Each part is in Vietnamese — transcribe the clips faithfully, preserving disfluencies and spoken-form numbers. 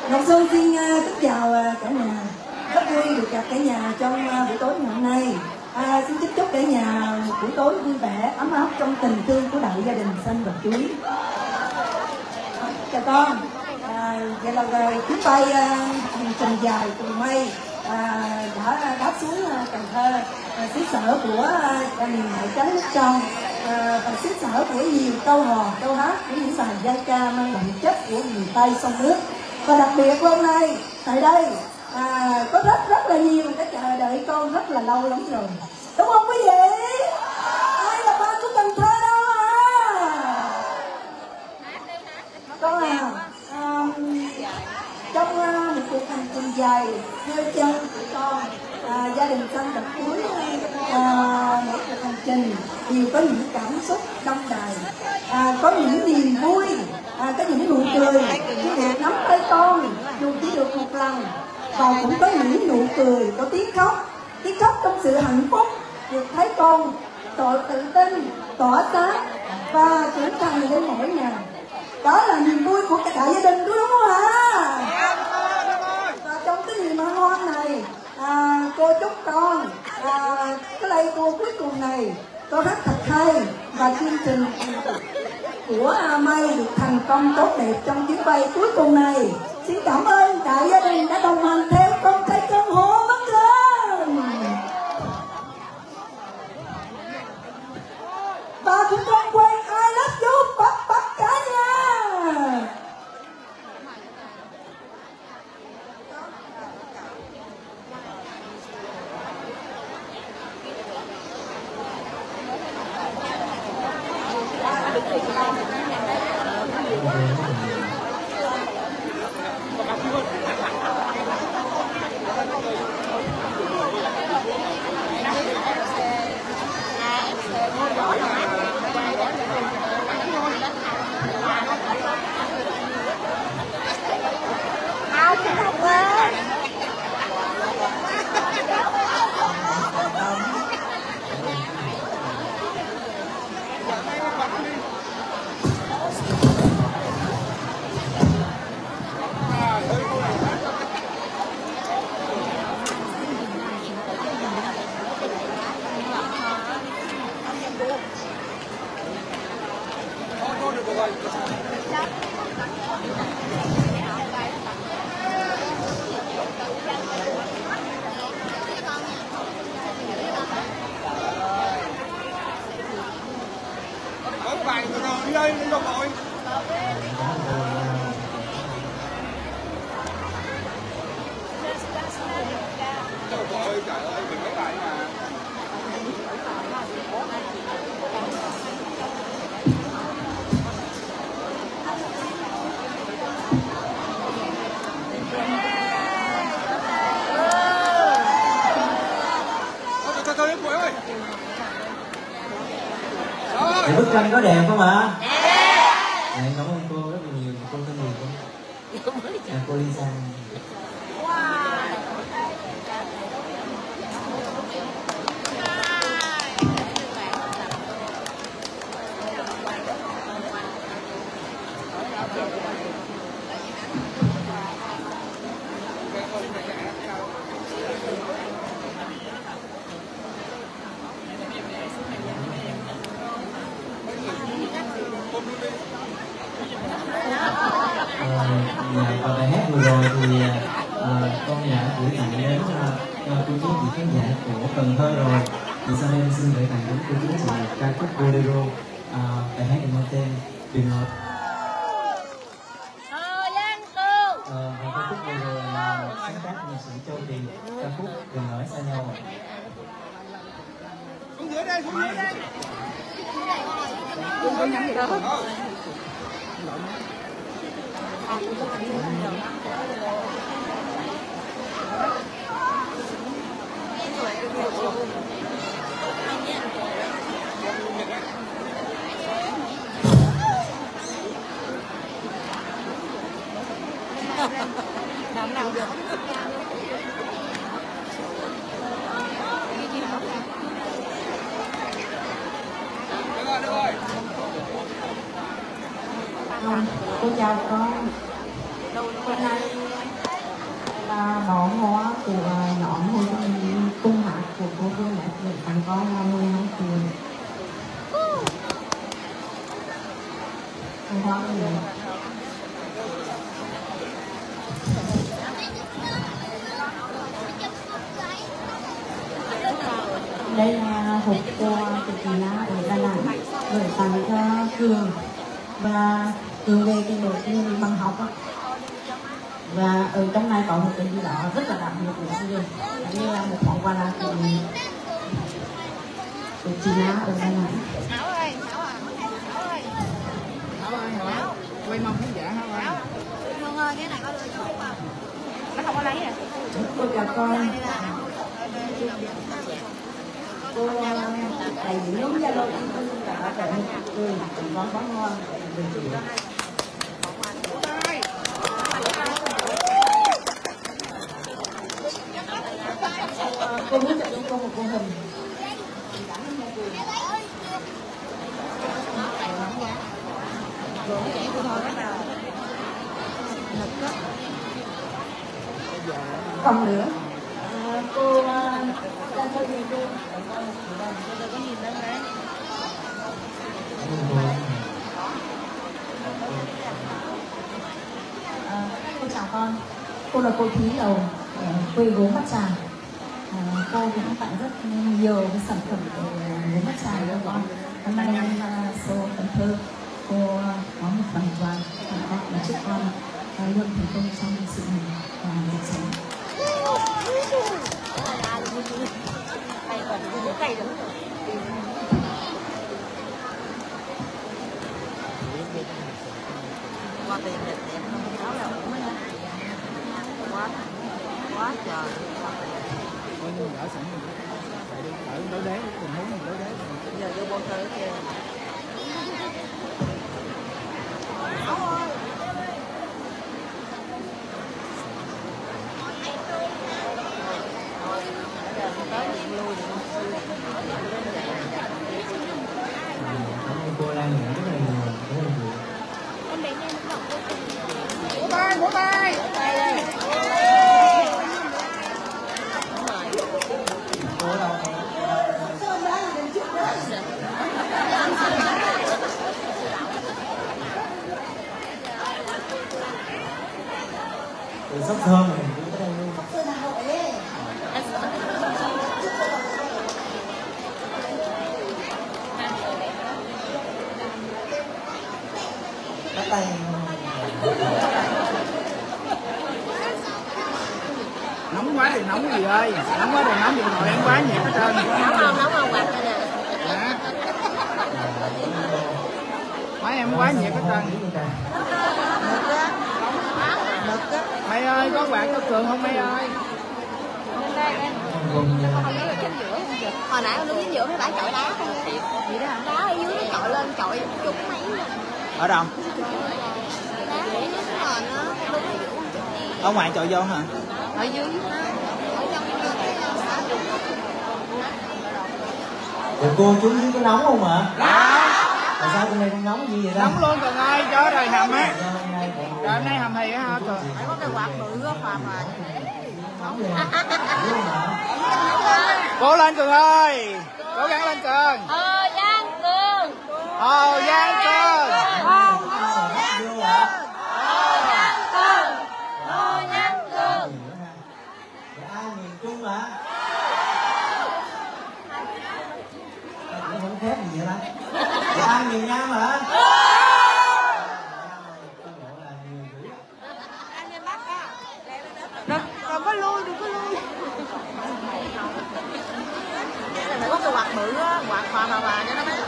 Ngọc Xuân xin uh, kính chào uh, cả nhà. Rất vui được gặp cả nhà trong uh, buổi tối ngày hôm nay. À, xin chúc chúc cả nhà một buổi tối vui vẻ, ấm áp trong tình thương của đại gia đình Xanh và Chuối. Chào con. À, vậy là uh, chuyến bay uh, hành trình dài cùng mây à, đã đáp xuống uh, Cần Thơ, uh, xứ sở của uh, miền Hải Trắng nước trong, uh, và xứ sở của nhiều câu hò, câu hát, của những bài giai ca mang đậm chất của miền Tây sông nước. Và đặc biệt hôm nay tại đây à, có rất rất là nhiều người đã chờ đợi con rất là lâu lắm rồi, đúng không quý vị? Ai là ba của Cần Thơ đâu à? Con à, à trong uh, một cuộc hành trình dài theo chân của con, à, gia đình Xanh và Chuối, à, mỗi cuộc hành trình đều có những cảm xúc đông đầy, à, có những niềm vui, à, có những nụ cười khi được nắm tay con dù chỉ được một lần, và cũng có những nụ cười, có tiếng khóc, tiếng khóc trong sự hạnh phúc được thấy con tội tự tin, tỏa sáng và trưởng thành lên mỗi ngày. Đó là niềm vui của cả gia đình, đúng không ạ? Và trong cái niềm hân hoan này, à, cô chúc con à, cái lây cô cuối cùng này cô hát thật hay, và chương trình của Mai được thành công tốt đẹp trong chuyến bay cuối cùng này. Xin cảm ơn cả gia đình đã đồng hành theo con thấy cơn hô mất lên. Và chúng con quay I love you bắt bắt cả nhà. Đi đây, đi đâu rồi? Đâu rồi, trời ơi, mình lấy lại mà. Thôi, thôi, thôi, thôi, ơi. Thì bức tranh có đẹp không ạ? Dạ, cảm ơn cô rất là nhiều, cô thân nhiều cô. À, cô Lisa. Và bài hát vừa rồi thì uh, con đã gửi tặng đến uh, cô chú chị khán giả của Cần Thơ rồi. Thì sau đây em xin gửi tặng đến cô chú chị một ca khúc Bolero, uh, bài hát được mang tên Đừng Ngọt. Uh, và ca khúc vừa rồi là sáng tác của nhạc sĩ Châu Kỳ, ca khúc Đừng Nói Xa Nhau. Xuống dưới đây, xuống dưới đây. Đừng có nhắn gì đâu. Làm nào được. Cô chào con. Hôm nay của nhóm hồi cung hát của cô Vương Lét để tặng con là mười hai triệu. Không có gì. Đây là hộp quà của chị Na ở Đà Nẵng gửi tặng cho Cường và Cường về cái đội thi bằng học đó. Và ở trong này có một cái gì đó rất là đặc biệt của chương trình, như là một món quà là của của chị Na ở Đà Nẵng. Hảo ơi, Hảo à, Hảo ơi, Hảo ơi, Hảo quay mong khán giả Hảo ơi. Hương ơi, cái này có đưa cho không? Nó không có lấy à? Cô chào con. Cô thầy nhóm Zalo cả trời ừ, con có ngon bình thường. Cô muốn chụp cho cô một cô hình. Còn nữa à, cô ra cho gì cô có nhìn đâu đấy. À, cô chào con, cô là cô Thúy Lầu, quê gốm Bát Tràng. À, cô cũng tặng rất nhiều cái sản phẩm về gốm Bát Tràng cho con. Hôm nay uh, show Cần Thơ cô có một phần quà tặng con và chúc con uh, luôn thành công trong sự nghiệp và cuộc sống. Qua tiền đẹp đẹp không cháu là ổn á. Quá quá trời. Coi như đỡ sẵn rồi. Đỡ đỡ đế, tình huống mình đỡ đế. Giờ vô bon thơ kìa. Cô Lan nhận rất là nhiều, rất là nhiều. Vỗ tay, vỗ tay. Cô ở đâu? Từ Sóc Sơn mình cũng tới đây luôn. Bắt tay. Nóng quá thì nóng gì ơi, nóng quá thì nóng điện thoại em quá nhiệt hết trơn. Nóng không, nóng không quạt đây nè. Dạ. Máy em quá nhiệt hết trơn. Mày ơi, có quạt cho Cường không mày ơi? Hồi nãy con đứng chính giữa mấy bãi chọi đá không? Gì đó hả? Đá ở dưới nó chọi lên chọi chục mấy. Ở đâu? Đá ở dưới nó nền á, đứng ở giữa chục gì. Ở ngoài chọi vô hả? Ở dưới ở trong cái xã Trung. Ủa cô chú dưới có nóng không ạ? Tại sao hôm nay con nóng gì vậy ta? Nóng luôn Cường ơi, chó rồi hầm á. Rồi hôm nay hầm thì á hả Cường? Phải có cái quạt bự á phà mà. Cố lên Cường ơi, cố gắng lên Cường. Hồ Giang Cường. Hồ Giang Cường. Hồ Giang Cường. Hồ Giang Cường. Ai miền Trung hả? Cũng không khép gì vậy ta? Dạ ai miền Nam hả? Đừng, đừng có lui, đừng có lui. Phải có cái quạt bự á, quạt hòa hòa hòa cho nó mát.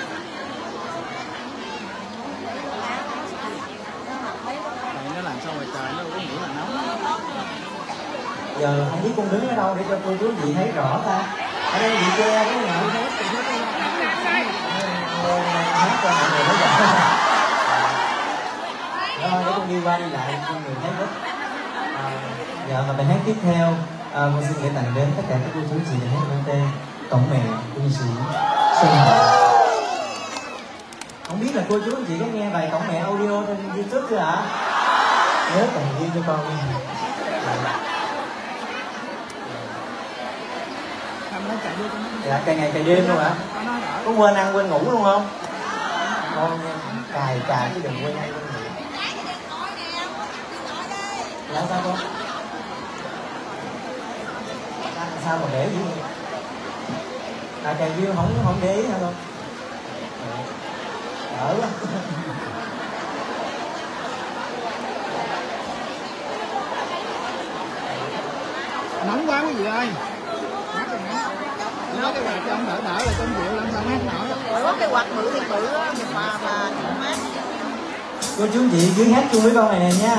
Nó làm sao ngoài trời nó có nghĩa là nóng. Giờ không biết con đứng ở đâu để cho cô chú chị thấy rõ ta. Ở đây bị che đúng không ạ? Hát cho mọi người thấy rõ. Rồi để con đi qua đi lại cho người thấy rất. À, dạ và bài hát tiếp theo à, con xin gửi tặng đến tất cả các cô chú chị đã hát mang tên Cổng Mẹ của nghệ sĩ Xuân Hồng. Không biết là cô chú anh chị có nghe bài Cổng Mẹ audio trên YouTube chưa ạ? Nhớ tặng riêng cho con nha. nó chạy đi cho nó. Dạ, cày ngày cày đêm luôn hả? Nó đỡ. Có quên ăn quên ngủ luôn không? Ngon nha, cài cài chứ đừng quên ăn quên ngủ. Dạ sao con? Sao mà để gì? À cày dưa không không để ý hả con? Đỡ quá. Nóng quá quý vị ơi. Mát rồi nè. Nói cái quạt cho ông đỡ đỡ là trong rượu làm sao mát nổi. Ủa cái quạt bự thì bự á, nhưng mà mà mát. Cô chú chị dưới hát chung với con này nè nha.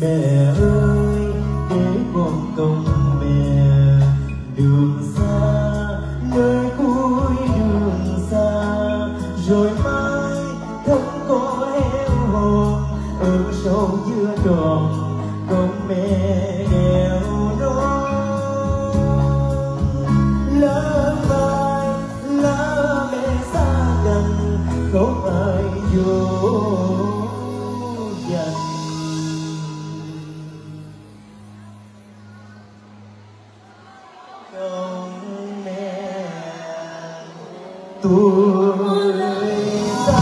Mẹ ơi, để con công mẹ đường xa tuổi già.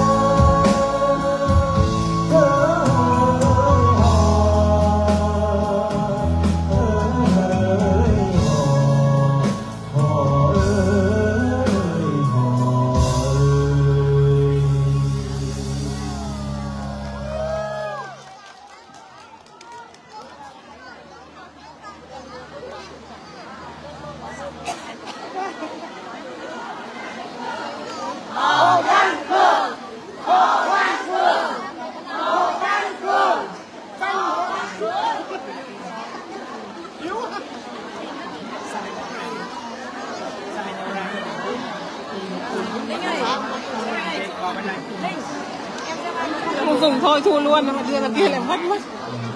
Không dùng thôi thua luôn, mà đưa là kia lại mất mất.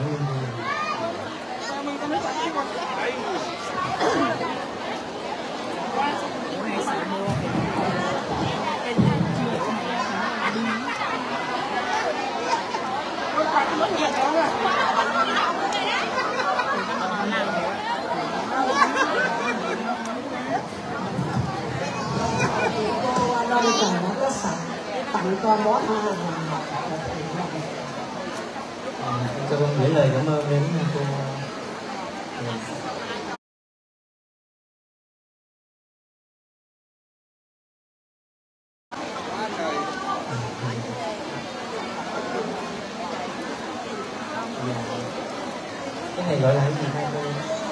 Đâu cả nó có sẵn tặng con bó hoa và cho con gửi lời cảm ơn đến cô. Cái này gọi là cái gì đây cô?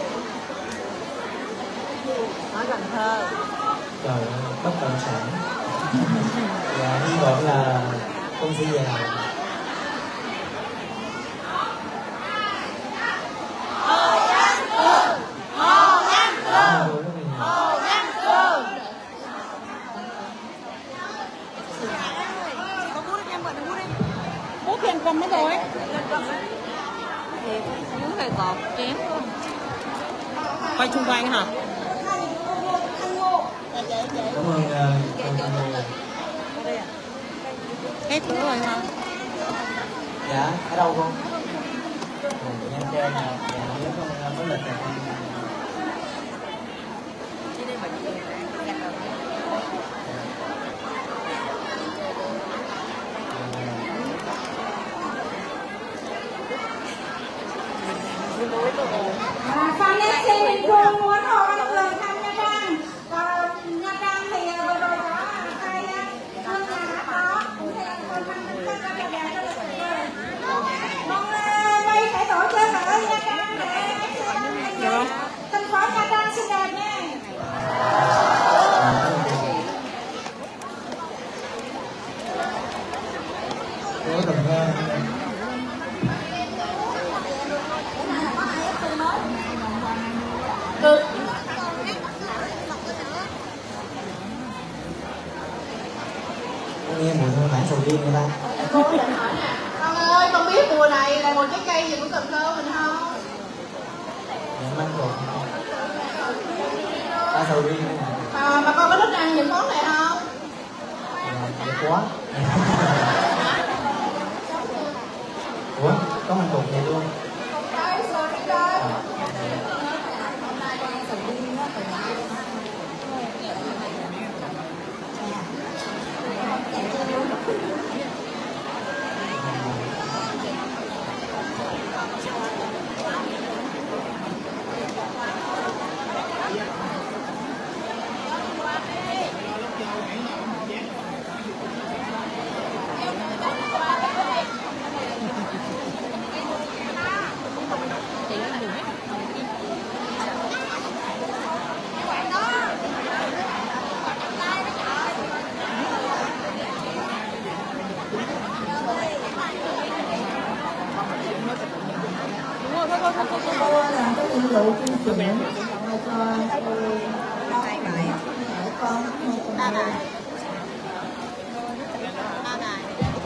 Ở Cần Thơ. Trời ơi, bất động sản. Và hy vọng là con sẽ giàu. Hồ Văn Cường, Hồ Văn Cường, Hồ Văn Cường. Có bút em gọi là bút đi. Bút thì em cầm hết rồi. Thì muốn phải gọt chém luôn. Quay chung quanh hả? Cảm ơn uh, con Ngô. Hết rồi hả? Dạ, ở đâu con? Nha Trang nè, dạ, nếu con có lịch rồi con. À, Phan Nhất Sinh Bình Phương muốn Hồ Văn Cường thăm Nha Trang. Và Nha Trang thì vừa rồi có hai hương nhà hát đó cũng sẽ con thăm rất là đẹp, rất là tuyệt vời. Mong đây phải tổ chức ở Nha Trang để thành phố Nha Trang xinh đẹp nha. Cô Cần Thơ. Được. Con nghe mùi hương bản sầu riêng người ta. Con ơi, con biết mùa này là một trái cây gì của Cần Thơ mình không? Dạ măng ruột. Ba sầu riêng này. À, mà con có thích ăn những món này không? Dạ, đẹp quá. Ủa, có măng ruột này luôn. Đây, rồi cái đó. cô làm cái nhiệm vụ tuyên truyền cho cô để con Ba bài. Ba bài.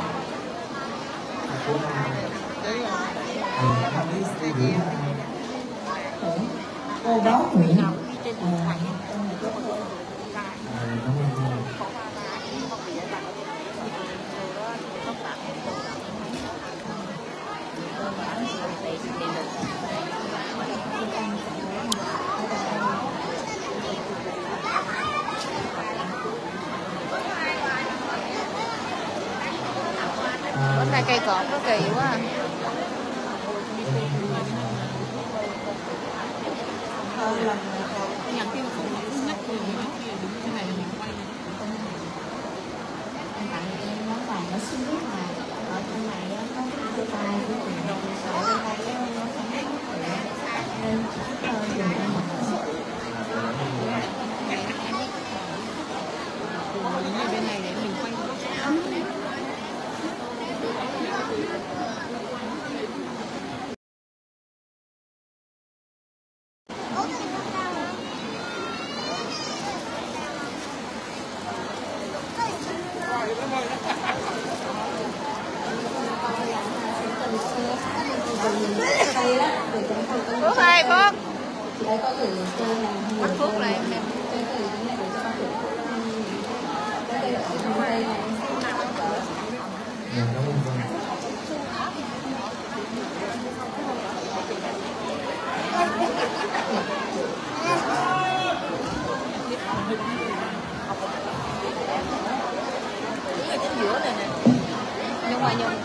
cô báo nguyện. cây cọp nó kỳ quá à. Nhặt kia mà không không nhắc gì nữa kia cái này là mình quay Anh tặng em món quà nó xinh rất mà ở trong này á, có cái tay của chị đồng sợ bên đây á, nó không biết nên chỉ ờ, dùng cho mình. bên này để mình quay Phước ơi, Phước. Chị ấy có gửi cho làm nhiều Bắt Phước lại em. cái gửi cái này để cho con gửi cái đây là ở trong đây này. Dạ, cảm ơn vâng. Ở trên giữa này nè. Nhưng mà nhưng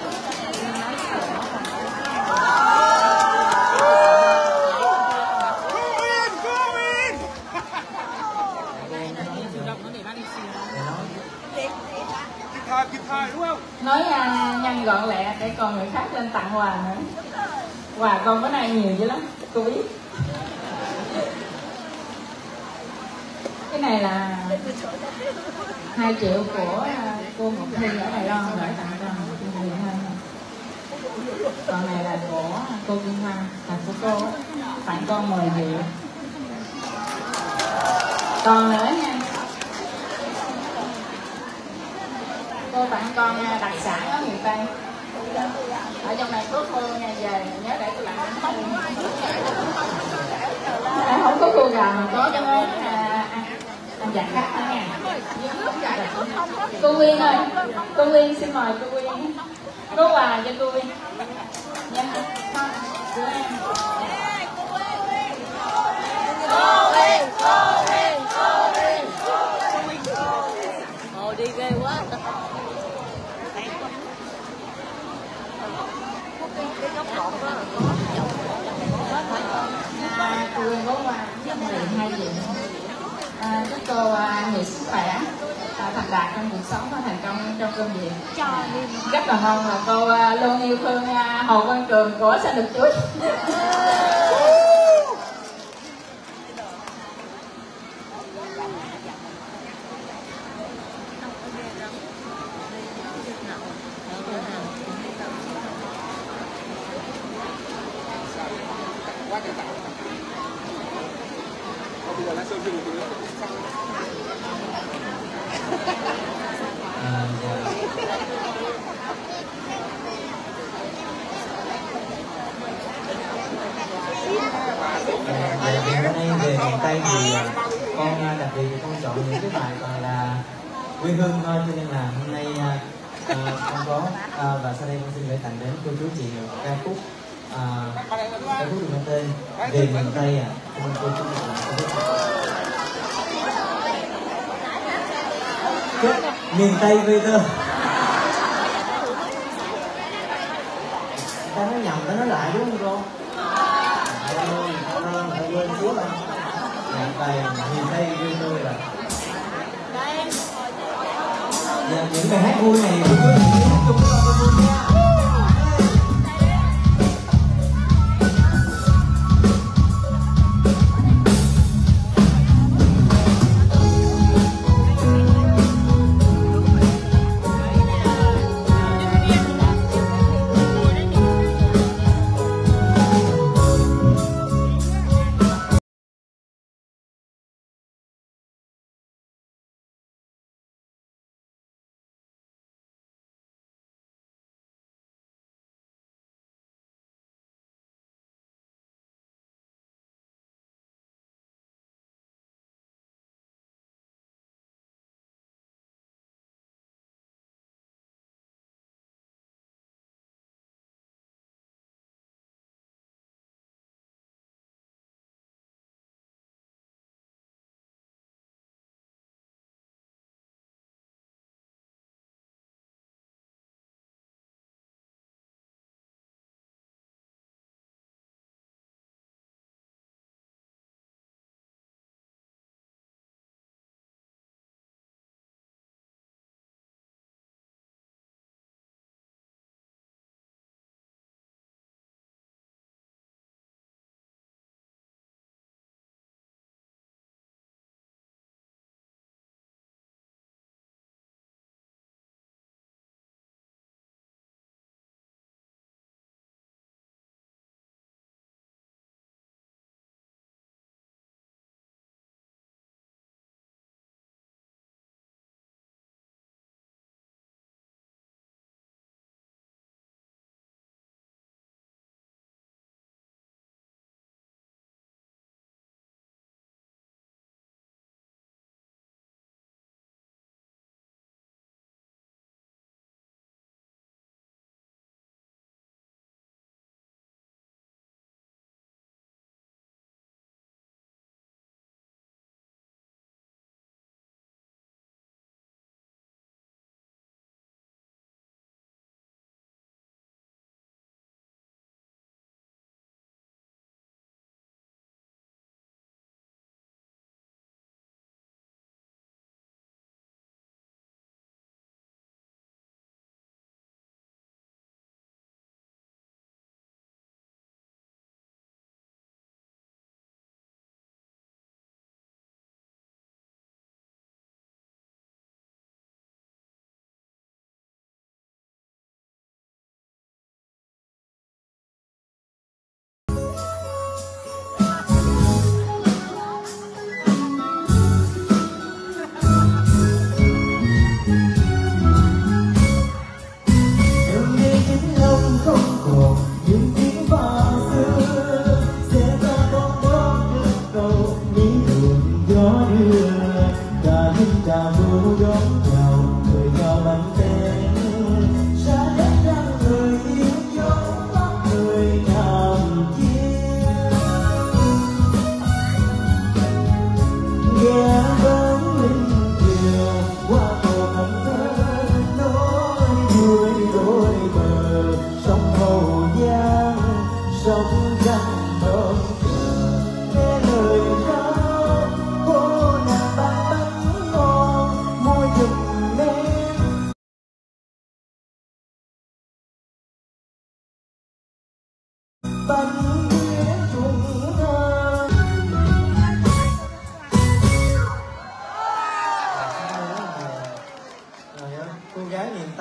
nói uh, nhanh gọn lẹ để còn người khác lên tặng quà nữa. Quà con bữa nay nhiều dữ lắm cô biết. Cái này là hai triệu của uh, cô Ngọc Thi ở Đài Loan gửi tặng cho chị Huyền Hơn. Còn này là của cô Kim Hoa, là của cô tặng con mười triệu. Còn nữa nha, cô tặng con đặc sản ở miền Tây. Ở trong này có khô nha, về nhớ để tôi làm bánh à, không có khô gà mà có cái món à, ăn ăn vặt khác nữa nha. Cô Nguyên ơi, cô Nguyên xin mời cô Nguyên có quà cho cô Nguyên nha. Của em. Cô Nguyên, cô Nguyên, cô Nguyên. Ồ đi ghê quá. Cái góc lộn đó là có À, cô Nguyên có quà mười hai triệu. À, chúc cô à, nhiều sức khỏe, à, thành đạt trong cuộc sống và thành công trong công việc. Rất là mong là cô à, luôn yêu thương à, Hồ Văn Cường của Sao Được Chuối. À, dạ. À, dạ, bữa nay về miền Tây thì à, con à, đặc biệt con chọn những cái bài gọi là quê hương thôi, cho nên là hôm nay à, à, con có à, và sau đây con xin gửi tặng đến cô chú chị một ca khúc à, ca khúc được mang tên Về miền Tây. À, cảm ơn cô chú chị. Miền Tây về thơ. Ta nói nhầm, ta nói lại đúng không cô? Ơi, ơn, phải quên xíu rồi. Miền Tây, miền Tây về thơ là. Dạ, những bài hát vui này chúng tôi hát chung với con vui nha.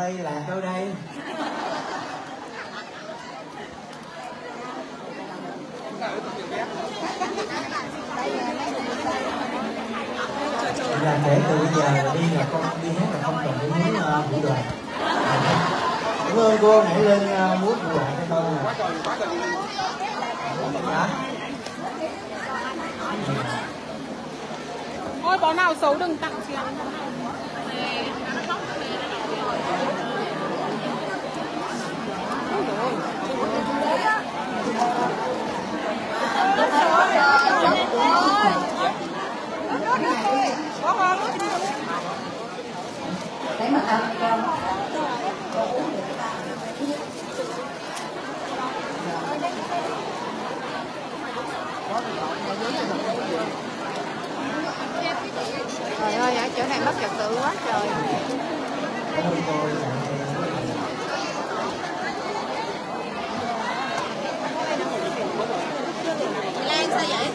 ơi, lạc đâu đây? Là kể từ bây giờ đi là con đi hát là không cần phải muốn uh, vũ đoàn. Cảm ơn cô, hãy lên uh, múa vũ đoàn cho con nè. Hả? Ôi có nào xấu đừng tặng chị ạ. Đấy mà ăn con. Trời ơi, ở chỗ này mất trật tự quá trời. Lan sao vậy?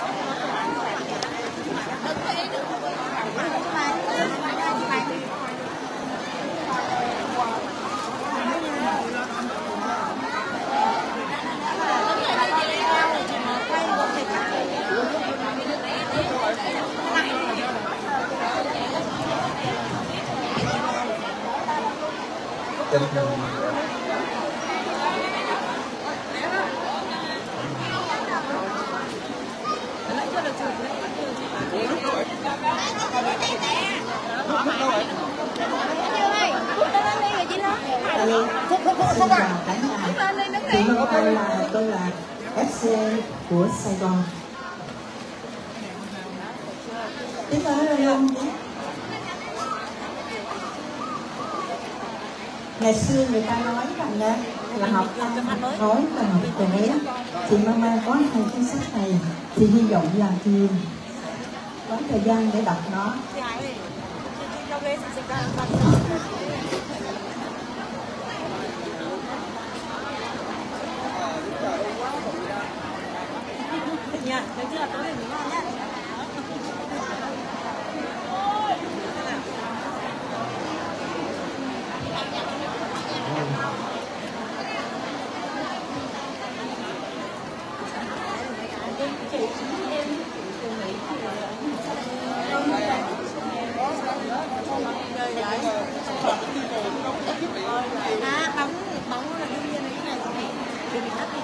Xin chào cả nhà. Chị Vân Anh là tôi là ép xê của Sài Gòn. Tiếng nói lên luôn nhé. Ngày xưa người ta nói rằng đó, là học ăn, học nói và học vẽ. Chị Mama có hai cuốn sách này, chị hy vọng là chị có thời gian để đọc nó. À, bóng bóng là đương nhiên là cái này rồi. Đừng bị thất đi.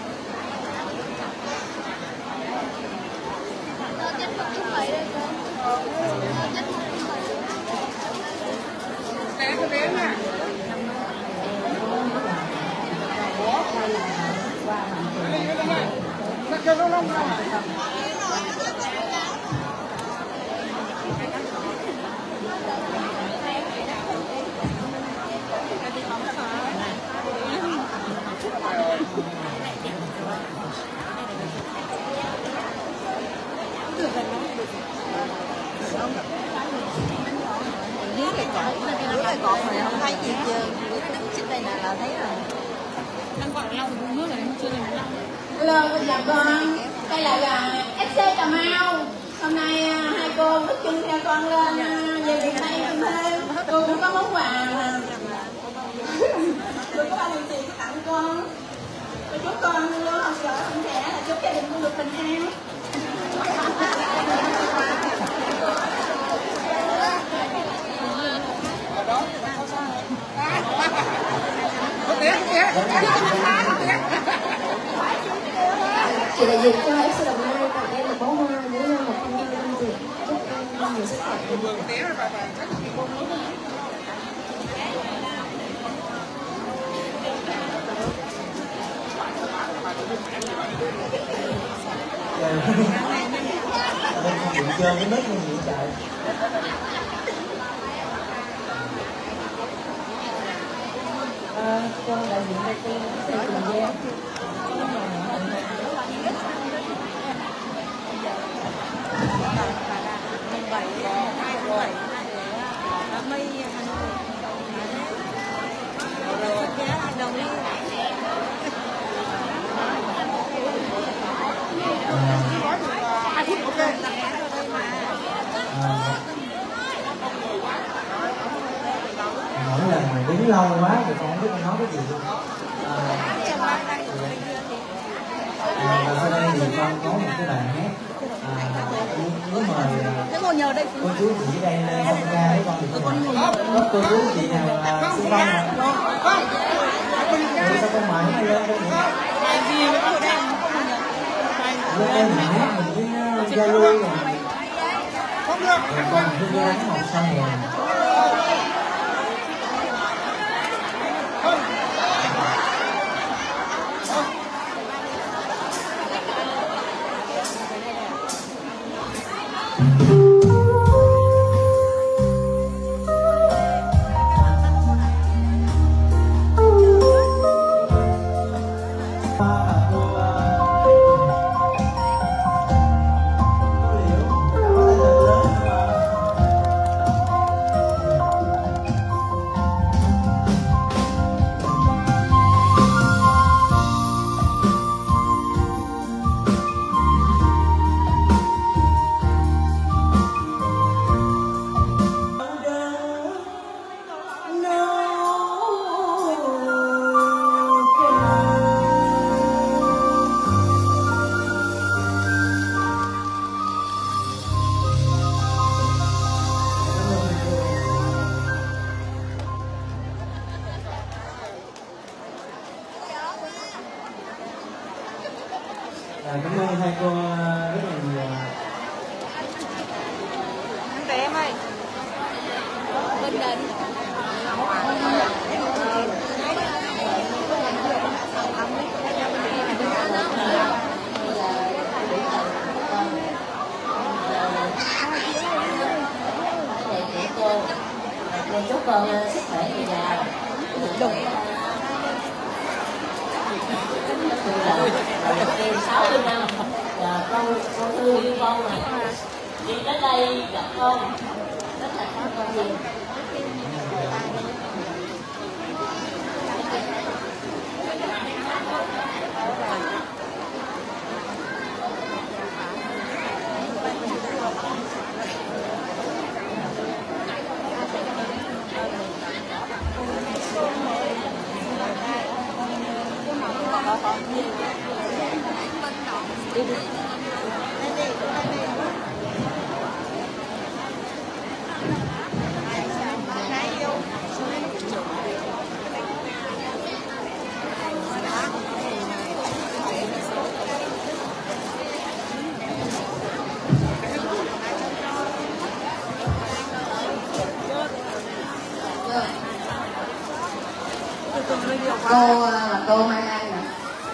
Dưới cái cột, dưới cái cột này không thấy gì chưa? Đứng trên đây là là thấy rồi. Đang gọi lau thì nước này chưa được lau. Hello, con chào con. Đây là, là ép xê Cà Mau. Hôm nay hai cô bước chung theo con lên về Việt Nam thêm thêm. Cô cũng có món quà mà. Cô có ba điều gì tặng con. Cô chúc con luôn học giỏi, không khỏe, là chúc gia đình con được bình an. Chị đại diện cho ép xê Đồng Nai tặng em một bó hoa với một trăm năm mươi triệu. Chúc em nhiều sức khỏe. Đừng chơi cái nước như vậy trời. À, con đại diện đây tiên sẽ cùng nhau. Mỗi lần mà đứng lâu quá thì con không biết con nói cái gì luôn. À, à, và sau đây thì con có một cái bài hát à, muốn mời cô chú chị đây lên tham gia với con thì con có cô chú chị nào là xung phong nào? Sao con mời nó lên đây nữa? Lên đây mình hát mình với giao lưu rồi. Không được. Con cứ ra đánh một xong rồi. Cảm ơn hai cô rất là nhiều. Để em ơi. Bình Định. Chúc con sức khỏe dồi dào. Đúng. sáu mươi năm và con con thương yêu con này đi đến đây gặp con rất là cảm ơn nhiều. Cô là cô Mai Anh nè.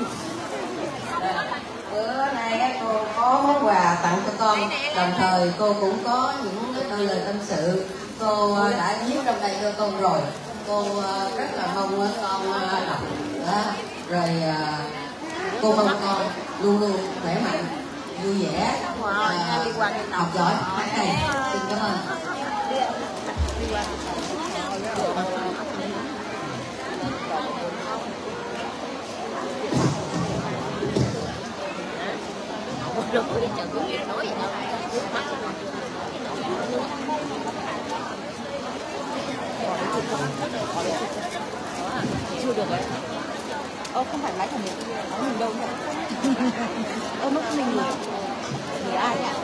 Bữa nay cô có món quà tặng cho con, đồng thời cô cũng có những cái lời tâm sự. Cô đã viết trong đây cho con rồi. Cô rất là mong con đọc đó. Rồi cô mong con luôn luôn khỏe mạnh, vui vẻ, à, học giỏi hát hay. Xin cảm ơn. Được đi chợ cũng nghe nói vậy đâu. Chưa được đấy. Ơ không phải lái của mình, nói mình đâu nhỉ? Ơ lúc mình người người ai ạ?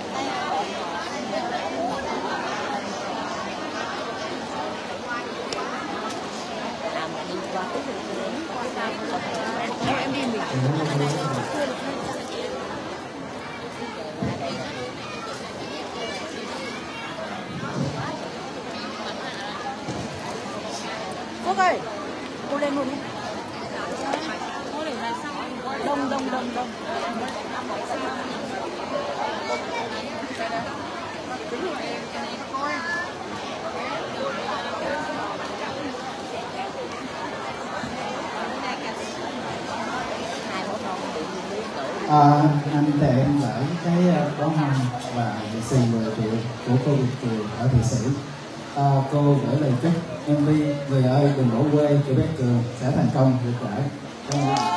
Em đi mình. Quốc ơi, cô lên luôn đi. Đông, đông, đông, đông. À, anh tặng em gửi cái bó hoa và lì xì mười triệu của cô Việt Kiều ở Thụy Sĩ. À, cô gửi lời chúc em vê Người ơi đừng bỏ quê của bé Cường sẽ thành công rực rỡ.